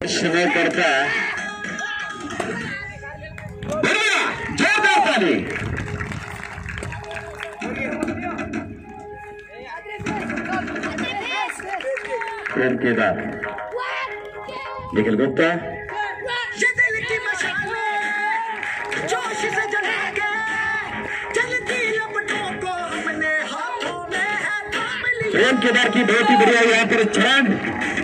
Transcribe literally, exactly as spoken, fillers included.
समय करता जोरदार ताली। प्रेम केदार, निखिल गुप्ता, जोश से जलेंगे जलती लपटों को हमने हाथों में है थाम लिया। प्रेम केदार की बहुत ही बढ़िया यहाँ पर चरण